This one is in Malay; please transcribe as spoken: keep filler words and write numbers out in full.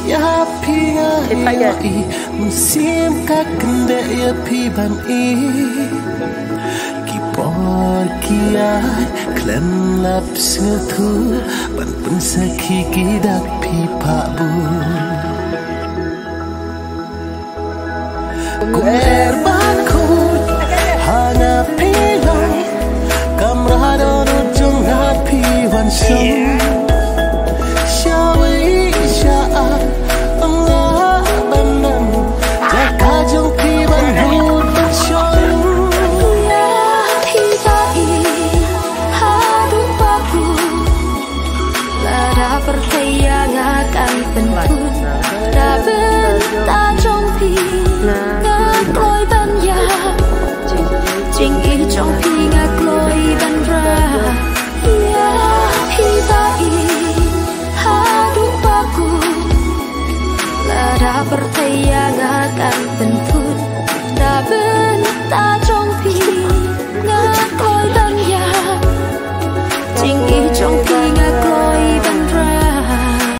ya pinga ya i musim ka kende ya pi ban i ki por kia klem lap sngtu ban pun sakhi ki dak pi pa bu kuer ban ku hana pilong kamrado no jong na pi wan song percaya akan bentuk Daben ta trong phi ngạc lôi ban ya Chính ý trong phi ngạc lôi ban ra Ya hi ba i ha du baku Lara percaya akan bentuk Daben ta trong phi ngạc lôi ban ya Chính ý trong phi ngạc